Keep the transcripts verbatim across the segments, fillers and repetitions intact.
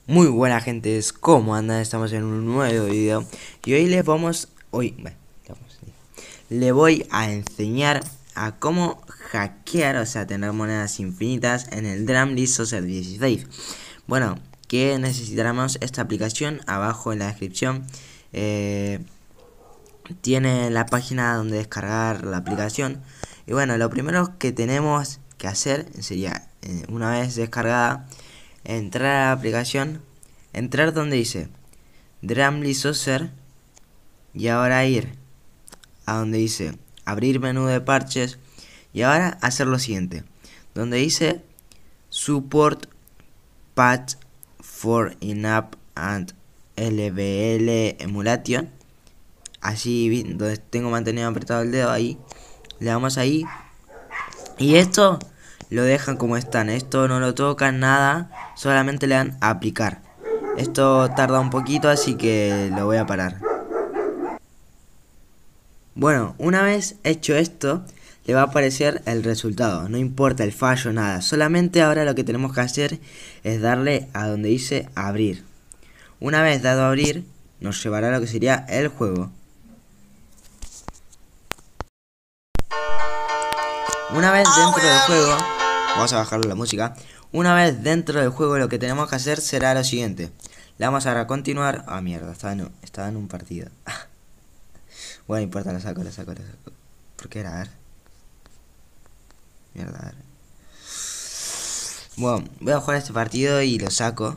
Muy buena gente, ¿cómo andan? Estamos en un nuevo video y hoy les vamos, hoy, bueno, le voy a enseñar a cómo hackear, o sea, tener monedas infinitas en el Dramly Saucer dieciséis. Bueno, que necesitaremos esta aplicación. Abajo en la descripción eh, tiene la página donde descargar la aplicación. Y bueno, lo primero que tenemos que hacer sería, eh, una vez descargada, entrar a la aplicación, entrar donde dice Dramly Saucer y ahora ir a donde dice abrir menú de parches y ahora hacer lo siguiente, donde dice support patch for in-app and L V L emulation, así donde tengo mantenido apretado el dedo, ahí le damos ahí y esto lo dejan como están, esto no lo tocan nada, solamente le dan a aplicar. Esto tarda un poquito, así que lo voy a parar. Bueno, una vez hecho esto, le va a aparecer el resultado, no importa el fallo, nada. Solamente ahora lo que tenemos que hacer es darle a donde dice abrir. Una vez dado a abrir, nos llevará a lo que sería el juego. Una vez dentro del juego, vamos a bajarle la música. Una vez dentro del juego, lo que tenemos que hacer será lo siguiente. Le vamos a dar a continuar. Ah, mierda, estaba en, estaba en un partido. Bueno, no importa, lo saco, lo saco, lo saco. ¿Por qué era? A ver. Mierda, a ver. Bueno, voy a jugar este partido y lo saco.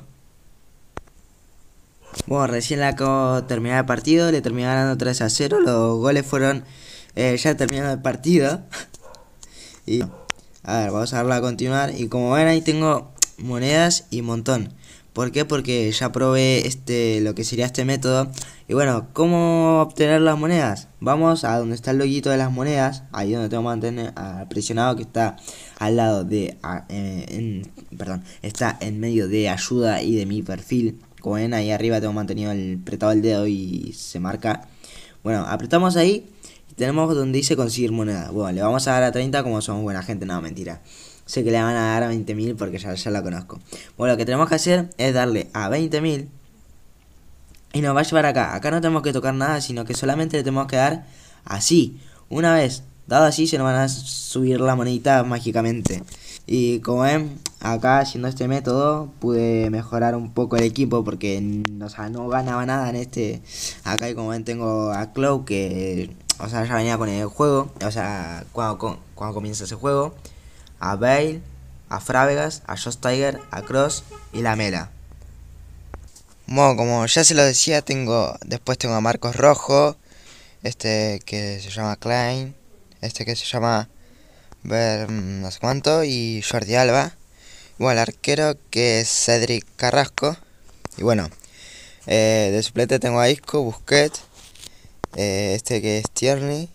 Bueno, recién le acabo de terminar el partido. Le terminé ganando tres a cero. Los goles fueron eh, ya terminando el partido. Y a ver, vamos a darle a continuar. Y como ven, ahí tengo monedas y montón. ¿Por qué? Porque ya probé este, lo que sería este método. Y bueno, ¿cómo obtener las monedas? Vamos a donde está el loguito de las monedas. Ahí donde tengo que mantener ah, presionado, que está al lado de ah, eh, en, perdón, está en medio de ayuda y de mi perfil. Como ven, ahí arriba tengo mantenido el apretado el dedo y se marca. Bueno, apretamos ahí y tenemos donde dice conseguir moneda. Bueno, le vamos a dar a treinta como somos buena gente. No, mentira. Sé que le van a dar a veinte mil porque ya, ya la conozco. Bueno, lo que tenemos que hacer es darle a veinte mil y nos va a llevar acá. Acá no tenemos que tocar nada, sino que solamente le tenemos que dar así. Una vez dado así, se nos van a subir la monedita mágicamente. Y como ven, acá haciendo este método pude mejorar un poco el equipo porque o sea, no ganaba nada en este. Acá como ven tengo a Cloud que, o sea, ya venía con el juego. O sea, cuando, cuando comienza ese juego. A Bale, a Frávegas, a Josh Tiger, a Cross y la Mela. Bueno, como ya se lo decía, tengo después tengo a Marcos Rojo, este que se llama Klein, este que se llama Ver no sé cuánto, y Jordi Alba. Bueno, el arquero que es Cedric Carrasco. Y bueno, eh, de suplente tengo a Isco, Busquets, eh, este que es Tierney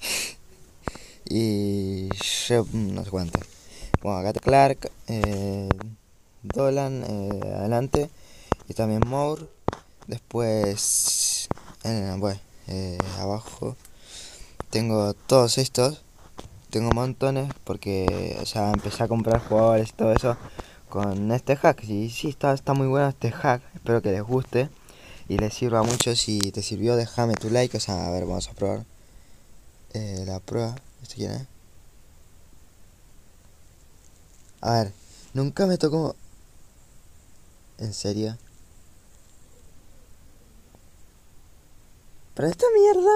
y yo no sé cuánto. Bueno, acá está Clark, eh, Dolan, eh, adelante, y también Moore. Después, eh, bueno, eh, abajo tengo todos estos. Tengo montones porque, o sea, empecé a comprar jugadores y todo eso con este hack. Y sí, está, está muy bueno este hack. Espero que les guste y les sirva mucho. Si te sirvió, déjame tu like. O sea, a ver, vamos a probar eh, la prueba. ¿Esto quién es? A ver, nunca me tocó. ¿En serio? ¿Para esta mierda?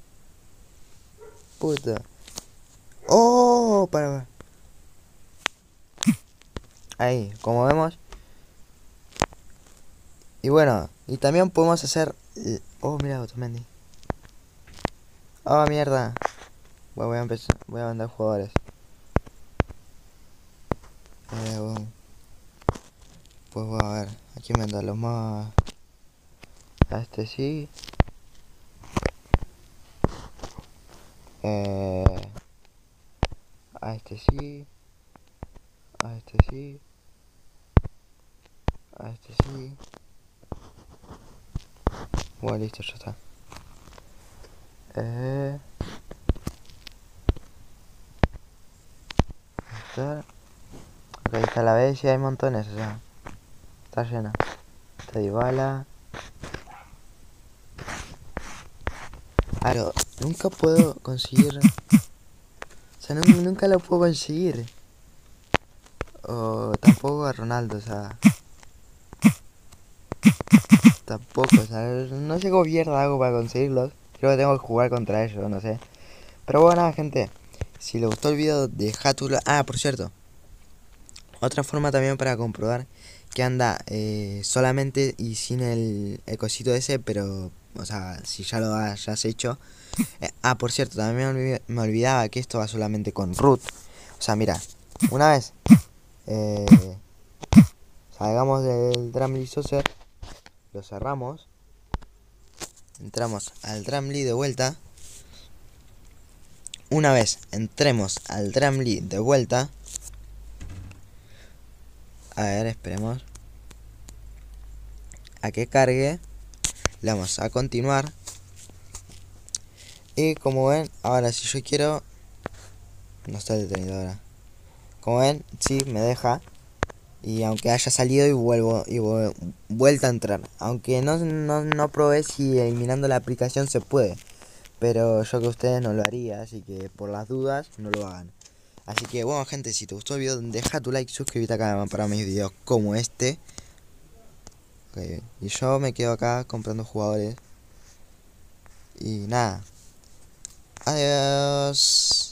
Puta. Oh, para ver. Ahí, como vemos. Y bueno, y también podemos hacer. Oh, mira, Otamendi. Oh, mierda. Bueno, voy a empezar. Voy a mandar jugadores. Eh, bueno. Pues voy a ver. Aquí me da los más. A este sí. Eh, a este sí. A este sí. A este sí. Bueno, listo, ya está. Eh, está. Ok, está la B, sí hay montones, o sea. Está llena. Está Dybala. Claro, nunca puedo conseguir. O sea, nu- nunca lo puedo conseguir. O tampoco a Ronaldo, o sea. Tampoco, o sea, no sé cómo mierda hago para conseguirlos. Creo que tengo que jugar contra ellos, no sé. Pero bueno, nada, gente. Si les gustó el video, dejad tu like. Ah, por cierto. Otra forma también para comprobar que anda eh, solamente y sin el, el cosito ese, pero, o sea, si ya lo hayas hecho. Eh, ah, por cierto, también me, olvid- me olvidaba que esto va solamente con root. O sea, mira, una vez eh, salgamos del Dramly Saucer, lo cerramos, entramos al Dramly de vuelta. Una vez entremos al Dramly de vuelta, a ver, esperemos a que cargue, le damos a continuar. Y como ven, ahora si yo quiero, no está detenido ahora. Como ven, sí, me deja. Y aunque haya salido y vuelvo y vu- vuelta a entrar. Aunque no, no, no probé si eliminando la aplicación se puede. Pero yo que ustedes no lo haría, así que por las dudas no lo hagan. Así que bueno, gente, si te gustó el video, deja tu like, suscríbete acá para mis videos como este. Okay. Y yo me quedo acá comprando jugadores. Y nada. Adiós.